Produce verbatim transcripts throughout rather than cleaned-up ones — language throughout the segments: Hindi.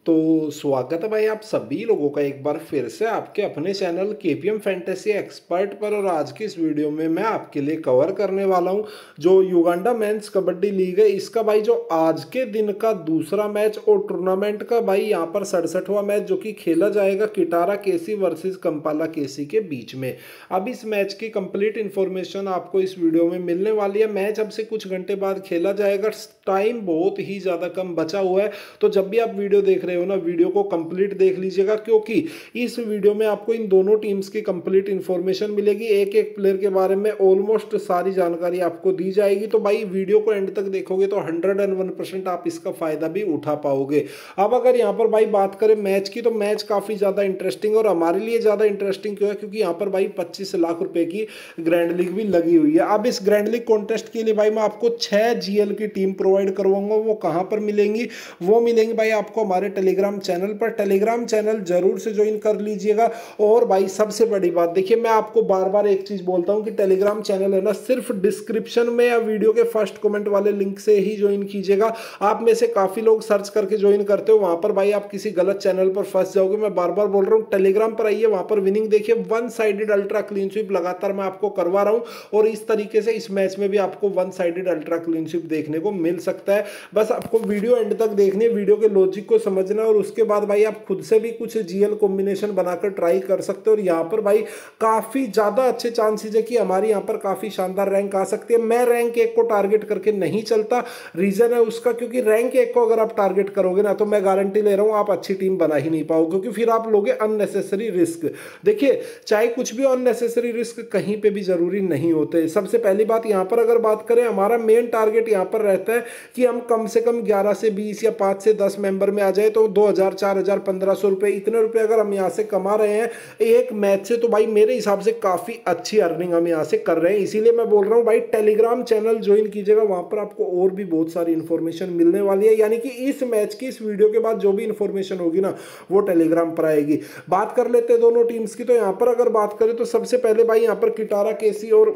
तो स्वागत है भाई आप सभी लोगों का एक बार फिर से आपके अपने चैनल केपीएम फैंटेसी एक्सपर्ट पर। और आज की इस वीडियो में मैं आपके लिए कवर करने वाला हूं जो युगांडा मेंस कबड्डी लीग है, इसका भाई जो आज के दिन का दूसरा मैच और टूर्नामेंट का भाई यहां पर सड़सठवां मैच जो कि खेला जाएगा किटारा केसी वर्सेस कंपाला केसी के बीच में। अब इस मैच की कंप्लीट इन्फॉर्मेशन आपको इस वीडियो में मिलने वाली है। मैच अब से कुछ घंटे बाद खेला जाएगा, टाइम बहुत ही ज़्यादा कम बचा हुआ है, तो जब भी आप वीडियो देख रहे हो ना वीडियो को कंप्लीट देख लीजिएगा, क्योंकि इस वीडियो में आपको इन दोनों टीम्स की कंप्लीट इन्फॉर्मेशन मिलेगी। एक एक प्लेयर के बारे में ऑलमोस्ट सारी जानकारी आपको दी जाएगी, तो भाई वीडियो को एंड तक देखोगे तो हंड्रेड एंड वन परसेंट आप इसका फायदा भी उठा पाओगे। अब अगर यहाँ पर भाई बात करें मैच की, तो मैच काफ़ी ज़्यादा इंटरेस्टिंग, और हमारे लिए ज़्यादा इंटरेस्टिंग क्यों है क्योंकि यहाँ पर भाई पच्चीस लाख रुपए की ग्रैंड लीग भी लगी हुई है। अब इस ग्रैंड लीग कॉन्टेस्ट के लिए भाई मैं आपको छह जीएल की टीम प्रोवाइड करवाऊंगा। वो कहां पर मिलेंगी? वो मिलेंगी भाई आपको हमारे टेलीग्राम चैनल पर। टेलीग्राम चैनल जरूर से ज्वाइन कर लीजिएगा। और भाई सबसे बड़ी बात देखिए, मैं आपको बार बार एक चीज बोलता हूं कि टेलीग्राम चैनल है ना, सिर्फ डिस्क्रिप्शन में या वीडियो के फर्स्ट कमेंट वाले लिंक से ही ज्वाइन कीजिएगा। आप में से काफी लोग सर्च करके ज्वाइन करते हो, वहां पर भाई आप किसी गलत चैनल पर फंस जाओगे। मैं बार बार बोल रहा हूं टेलीग्राम पर आइए, वहां पर विनिंग देखिए। One sided ultra clean sweep लगातार मैं आपको करवा रहा हूं, और इस तरीके से इस मैच में भी आपको one sided ultra clean sweep देखने को मिल सकता है। बस आपको वीडियो एंड तक देखनी है, वीडियो के लॉजिक को समझना है, और उसके बाद भाई आप खुद से भी कुछ जीएल कॉम्बिनेशन बनाकर ट्राई कर सकते हो। और यहाँ पर भाई काफी ज्यादा अच्छे चांसेस है कि हमारी यहाँ पर काफी शानदार रैंक आ सकती है। मैं रैंक एक को टारगेट करके नहीं चलता, रीजन है उसका क्योंकि रैंक एक को अगर आप टारगेट करोगे ना, तो मैं गारंटी ले रहा हूं आप अच्छी टीम बना ही नहीं पाओगे, क्योंकि फिर आप लोगे अननेसेसरी रिस्क। देखिए चाहे कुछ भी अननेसेसरी रिस्क कहीं पे भी जरूरी नहीं होते। सबसे पहली बात यहाँ पर अगर बात करें, हमारा मेन टारगेट यहाँ पर रहता है कि हम कम से कम ग्यारह से बीस या पाँच से दस मेंबर में आ जाए, तो दो हज़ार चार हज़ार पंद्रह सौ रुपए इतने रुपए अगर हम यहाँ से कमा रहे हैं एक मैच से, तो भाई मेरे हिसाब से काफी अच्छी अर्निंग हम यहाँ से कर रहे हैं। इसीलिए मैं बोल रहा हूँ भाई टेलीग्राम चैनल ज्वाइन कीजिएगा, वहां पर आपको और भी बहुत सारी इंफॉर्मेशन मिलने वाली है। यानी कि इस मैच की इस वीडियो के बाद जो भी इंफॉर्मेशन होगी ना, वो टेलीग्राम पर आएगी। बात कर लेते हैं दोनों टीम्स की। तो यहाँ पर अगर बात करें तो सबसे पहले भाई यहाँ पर किटारा केसी और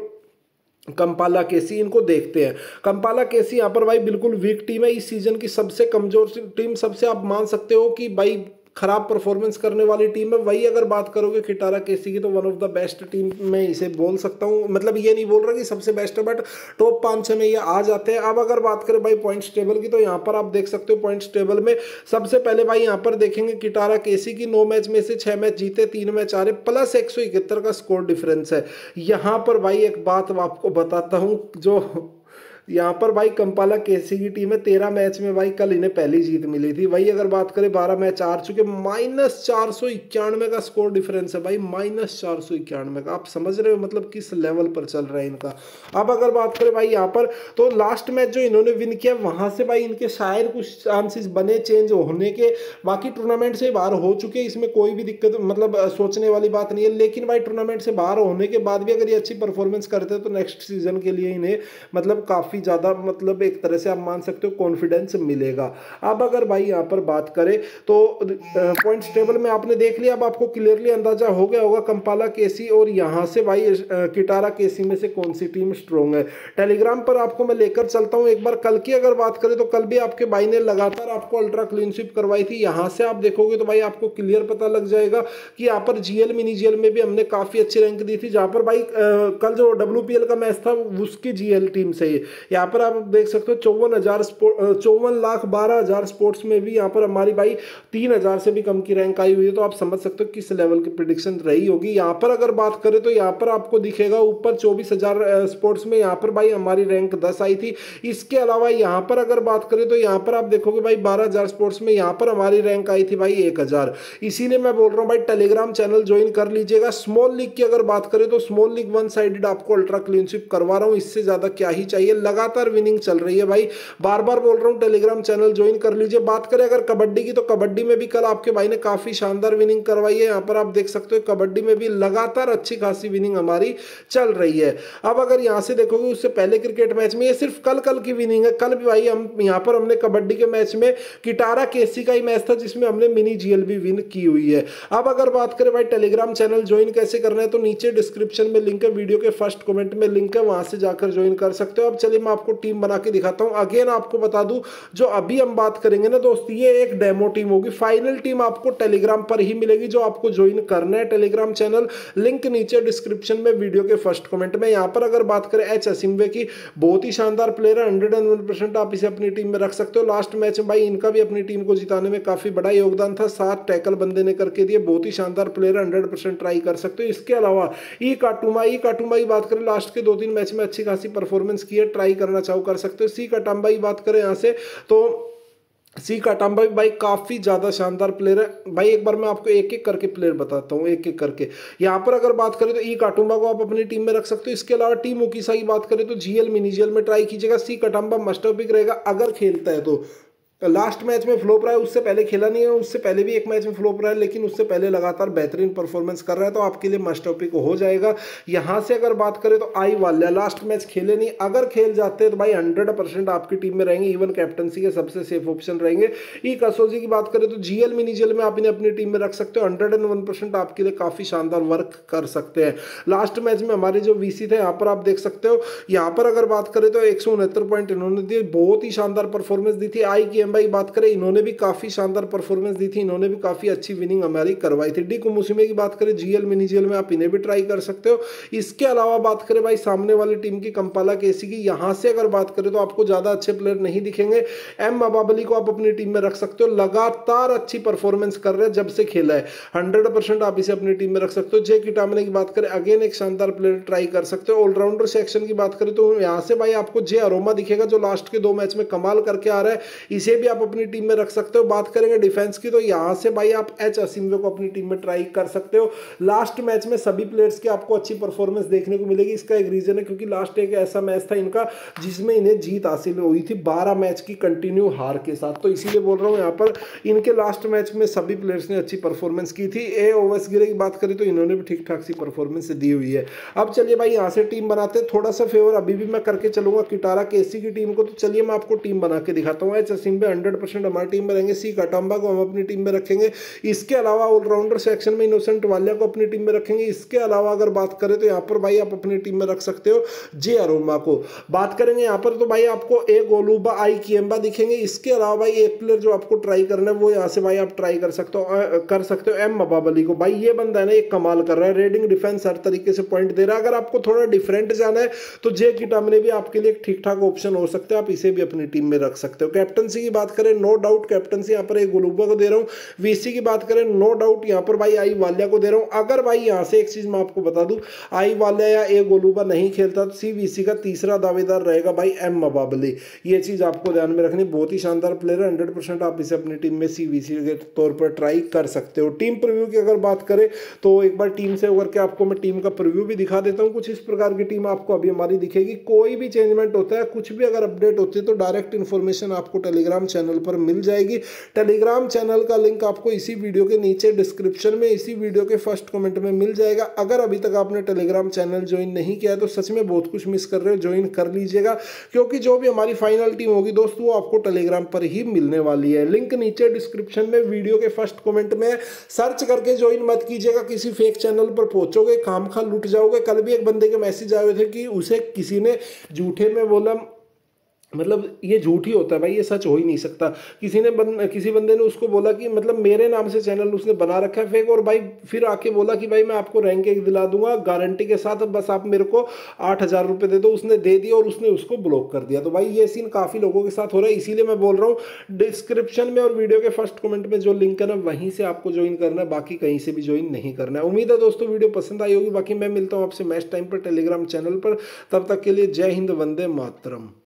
कंपाला केसी इनको देखते हैं। कंपाला केसी यहाँ पर भाई बिल्कुल वीक टीम है, इस सीजन की सबसे कमजोर टीम, सबसे आप मान सकते हो कि भाई खराब परफॉर्मेंस करने वाली टीम है। वही अगर बात करोगे किटारा केसी की, तो one of the best team मैं इसे बोल सकता हूं। मतलब ये नहीं बोल रहा कि सबसे बेस्ट है, बट टॉप पांच छह में ये आ जाते हैं। अब अगर बात करें भाई पॉइंट्स टेबल की, तो यहाँ पर आप देख सकते हो पॉइंट्स टेबल में सबसे पहले भाई यहाँ पर देखेंगे किटारा केसी की नौ मैच में से छह मैच जीते, तीन मैच हारे, प्लस एक सौ इकहत्तर का स्कोर डिफरेंस है। यहाँ पर भाई एक बात आपको बताता हूँ, जो यहाँ पर भाई कंपाला केसी की टीम है, तेरह मैच में भाई कल इन्हें पहली जीत मिली थी। वही अगर बात करें बारह मैच हार चुके, माइनस चार सौ इक्यानवे का स्कोर डिफरेंस है भाई, माइनस चार सौ इक्यानवे का। आप समझ रहे हो मतलब किस लेवल पर चल रहा है इनका। अब अगर बात करें भाई यहाँ पर, तो लास्ट मैच जो इन्होंने विन किया वहां से भाई इनके शायद कुछ चांसेस बने चेंज होने के, बाकी टूर्नामेंट से बाहर हो चुके, इसमें कोई भी दिक्कत मतलब सोचने वाली बात नहीं है। लेकिन भाई टूर्नामेंट से बाहर होने के बाद भी अगर ये अच्छी परफॉर्मेंस करते हैं, तो नेक्स्ट सीजन के लिए इन्हें मतलब काफी ज्यादा मतलब एक तरह से आप मान सकते हो कॉन्फिडेंस मिलेगा। अब अगर भाई यहां पर बात करें तो पॉइंट्स टेबल में आपने देख लिया, अब आपको क्लियरली अंदाजा हो गया होगा कंपाला केसी और यहां से भाई किटारा केसी में से कौन सी टीम स्ट्रॉन्ग है। टेलीग्राम पर आपको मैं लेकर चलता हूं एक बार। कल की अगर बात करें तो कल भी आपके भाई ने लगातार आपको अल्ट्रा क्लीन स्वीप करवाई थी। यहां से आप देखोगे तो भाई आपको क्लियर पता लग जाएगा कि यहाँ पर जीएल मिनी जीएल में भी हमने काफी अच्छी रैंक दी थी, जहां पर भाई कल जो डब्ल्यूपीएल का मैच था उसकी जीएल टीम से ही यहाँ पर आप देख सकते हो चौवन हजार चौवन लाख बारह हजार स्पोर्ट्स में भी यहाँ पर हमारी भाई तीन हजार से भी कम की रैंक आई हुई है। तो आप समझ सकते हो किस लेवल की प्रेडिक्शन रही होगी। यहाँ पर अगर बात करें तो यहाँ पर आपको दिखेगा ऊपर चौबीस हजार स्पोर्ट्स में यहाँ पर भाई हमारी रैंक दस आई थी। इसके अलावा यहाँ पर अगर बात करें तो यहाँ पर आप देखोगे भाई बारह हजार स्पोर्ट्स में यहाँ पर हमारी रैंक आई थी भाई एक हजार। इसीलिए मैं बोल रहा हूँ भाई टेलीग्राम चैनल ज्वाइन कर लीजिएगा। स्मॉल लीग की अगर बात करें तो स्मॉल लीग वन साइडेड आपको अल्ट्रा क्लीन स्वीप करवा रहा हूँ, इससे ज्यादा क्या ही चाहिए। लगातार विनिंग चल रही है भाई, बार बार बोल रहा हूं टेलीग्राम चैनल ज्वाइन कर लीजिए। बात करें अगर कबड्डी की, तो कबड्डी में भी कल आपके भाई ने काफी शानदार विनिंग करवाई है। यहां पर आप देख सकते हो कबड्डी में भी लगातार अच्छी खासी विनिंग हमारी चल रही है। अब अगर यहां से देखोगे उससे पहले क्रिकेट मैच में, ये सिर्फ कल कल की विनिंग है। कल भी भाई हम यहां पर हमने कबड्डी के मैच में किटारा केसी का ही मैच था जिसमें हमने मिनी जीएल भी विन की हुई है। अब अगर बात करें भाई टेलीग्राम चैनल ज्वाइन कैसे करना है, तो नीचे डिस्क्रिप्शन में लिंक है, वीडियो के फर्स्ट कमेंट में लिंक है, वहां से जाकर ज्वाइन कर सकते हो। अब चलिए मैं आपको टीम बना के दिखाता हूं। अगेन आपको बता दूं, जो अभी हम बात करेंगे ना दोस्त, ये एक डेमो टीम होगी। फाइनल टीम आपको टेलीग्राम पर ही मिलेगी, जो आपको ज्वाइन करना है टेलीग्राम चैनल, लिंक नीचे डिस्क्रिप्शन में वीडियो के फर्स्ट कमेंट में। यहां पर अगर बात करें एच असिम्वे की, बहुत ही शानदार प्लेयर है, हंड्रेड एंड वन परसेंट आप इसे अपनी टीम में रख सकते हो। लास्ट मैच में भाई इनका भी अपनी टीम को जिताने में काफी बड़ा योगदान था, सात टैकल बंदे ने करके दिए, बहुत ही शानदार प्लेयर, हंड्रेड परसेंट ट्राई कर सकते हो। इसके अलावा ई काटुमा, ई काटुमा की बात करें, लास्ट के दो तीन मैच में अच्छी खासी परफॉर्मेंस की है, ट्राई करना चाहो कर सकते हो। सी कटाम्बा की बात करें यहां से, तो सी काटाम्बा भी भाई काफी ज्यादा शानदार प्लेयर है भाई। एक बार मैं आपको एक एक करके प्लेयर बताता हूँ, एक एक करके। यहाँ पर अगर बात करें तो ई काटुम्बा को आप अपनी टीम में रख सकते हो। इसके अलावा टीम ओकीसा की बात करें तो जीएल मिनीजीएल में ट्राई कीजिएगा। सी काटाम्बा मस्ट पिक रहेगा अगर खेलता है तो। लास्ट मैच में फ्लोप रहा है, उससे पहले खेला नहीं है, उससे पहले भी एक मैच में फ्लोप रहा है, लेकिन उससे पहले लगातार बेहतरीन परफॉर्मेंस कर रहा है, तो आपके लिए मस्ट टॉपिक हो जाएगा। यहां से अगर बात करें तो आई वाल्या, लास्ट मैच खेले नहीं, अगर खेल जाते हैं तो भाई हंड्रेड परसेंट आपकी टीम में रहेंगे, इवन कैप्टनसी के सबसे सेफ ऑप्शन रहेंगे। ई कसोजी की बात करें तो जीएल मिनीजीएल में आप इन्हें अपनी टीम में रख सकते हो, हंड्रेड एंड वन परसेंट आपके लिए काफी शानदार वर्क कर सकते हैं। लास्ट मैच में हमारे जो वीसी थे यहाँ पर आप देख सकते हो। यहाँ पर अगर बात करें तो एक सौ उनहत्तर पॉइंट इन्होंने दिए, बहुत ही शानदार परफॉर्मेंस दी थी। आई की एम बात करें, इन्होंने भी काफी शानदार परफॉर्मेंस दी थी, इन्होंने भी काफी अच्छी विनिंग हमारी करवाई थी। डी कुमुसिमे की बात करें, जीएल मिनीजीएल में आप इन्हें भी ट्राई कर सकते हो। इसके अलावा बात करें भाई सामने वाली टीम की कंपाला केसी की, यहां से अगर बात करें तो आपको ज्यादा अच्छे प्लेयर नहीं दिखेंगे। एम अबाबली को आप अपनी टीम में रख सकते हो, लगातार अच्छी परफॉर्मेंस कर रहे हैं जब से खेला है, हंड्रेड परसेंट आप इसे अपनी टीम में रख सकते हो। जे किटामने की बात करें, अगेन एक शानदार प्लेयर ट्राई कर सकते हो। ऑलराउंडर सेक्शन की बात करें तो यहां से भाई आपको जे अरोमा दिखेगा, जो लास्ट के दो मैच में कमाल करके आ रहा है, इसे भी आप अपनी टीम में रख सकते हो। बात करेंगे डिफेंस की तो यहां से भाई आप एच असिम्वे को अपनी टीम में ट्राई कर सकते हो। लास्ट मैच में सभी प्लेयर्स की आपको अच्छी परफॉर्मेंस देखने को मिलेगी। इसका एक रीजन है क्योंकि लास्ट एक ऐसा मैच था इनका जिसमें इन्हें जीत हासिल हुई थी बारह मैच की कंटिन्यू हार के साथ, तो इसीलिए बोल रहा हूं यहां पर इनके लास्ट मैच में सभी प्लेयर्स ने अच्छी परफॉर्मेंस की थी। ए ओवेस गिरे की बात करें तो इन्होंने भी ठीक ठाक सी परफॉर्मेंस दी हुई है। अब चलिए भाई यहां से टीम बनाते हैं, थोड़ा सा फेवर अभी भी मैं करके चलूंगा किटारा केसी की टीम को, तो चलिए मैं आपको टीम बना के दिखाता हूँ। एच असिम्वे हंड्रेड परसेंट हमारी टीम में रहेंगे, सी काटाम्बा को हम अपनी टीम में रखेंगे। इसके अलावा ऑलराउंडर सेक्शन में इनोसेंट वालिया को अपनी टीम में रखेंगे। इसके अलावा अगर बात करें तो यहाँ पर भाई आप अपनी टीम में रख सकते हो जे अरोमा को। बात करेंगे यहाँ पर तो भाई आपको ए गोलूबा, आई किएम्बा दिखेंगे। इसके अलावा भाई एक प्लेयर जो आपको ट्राई करना है वो यहाँ से भाई आप ट्राई कर सकते हो कर सकते हो एम अबाबली को। भाई ये बंदा है ना, एक कमाल कर रहा है, रेडिंग डिफेंस हर तरीके से पॉइंट दे रहा है। अगर आपको थोड़ा डिफरेंट जाना है तो जे किटामने भी आपके लिए ठीक ठाक ऑप्शन हो सकते हैं, आप इसे भी अपनी टीम में रख सकते हो। कैप्टनसी की बात करें, नो डाउट कैप्टनसी यहाँ पर एक गोलूबा को दे रहा हूँ। वीसी की बात करें, नो डाउट यहाँ पर भाई आई वालिया को दे रहा हूं। अगर भाई यहां से एक चीज मैं आपको बता दूं, आई वालिया या ए गोलूबा नहीं खेलता तो सीवीसी का तीसरा दावेदार रहेगा भाई एम अबाबली। ये चीज आपको ध्यान में रखनी, बहुत ही शानदार प्लेयर है, हंड्रेड परसेंट आप इसे अपनी टीम में सीवीसी के तौर पर ट्राई कर सकते हो। टीम प्रीव्यू की अगर बात करें तो एक बार टीम से होकर के आपको मैं टीम का प्रीव्यू भी दिखा देता हूं। कुछ इस प्रकार की टीम आपको अभी हमारी दिखेगी। कोई भी चेंजमेंट होता है, कुछ भी अगर अपडेट होती है तो डायरेक्ट इन्फॉर्मेशन आपको टेलीग्राम चैनल पर मिल जाएगी। टेलीग्राम चैनल का लिंक आपको इसी वीडियो के नीचे डिस्क्रिप्शन में, इसी वीडियो के फर्स्ट कमेंट में मिल जाएगा। अगर अभी तक आपने टेलीग्राम चैनल ज्वाइन नहीं किया है तो सच में बहुत कुछ मिस कर रहे हो, ज्वाइन कर लीजिएगा, क्योंकि जो भी हमारी फाइनल टीम होगी दोस्त वो आपको टेलीग्राम पर ही मिलने वाली है। लिंक नीचे डिस्क्रिप्शन में वीडियो के फर्स्ट कमेंट में, सर्च करके ज्वाइन मत कीजिएगा, किसी फेक चैनल पर पहुंचोगे, खामखा लुट जाओगे। कल भी एक बंदे के मैसेज आए थे कि उसे किसी ने झूठे में बोला, मतलब ये झूठ ही होता है भाई, ये सच हो ही नहीं सकता। किसी ने बन, किसी बंदे ने उसको बोला कि मतलब मेरे नाम से चैनल उसने बना रखा है फेक, और भाई फिर आके बोला कि भाई मैं आपको रैंक एक दिला दूंगा गारंटी के साथ, बस आप मेरे को आठ हजार रुपये दे दो। उसने दे दिया और उसने उसको ब्लॉक कर दिया। तो भाई ये सीन काफी लोगों के साथ हो रहा है, इसीलिए मैं बोल रहा हूँ डिस्क्रिप्शन में और वीडियो के फर्स्ट कमेंट में जो लिंक है ना वहीं से आपको ज्वाइन करना है, बाकी कहीं से भी ज्वाइन नहीं करना है। उम्मीद है दोस्तों वीडियो पसंद आई होगी। बाकी मैं मिलता हूँ आपसे मैच टाइम पर टेलीग्राम चैनल पर, तब तक के लिए जय हिंद, वंदे मातरम।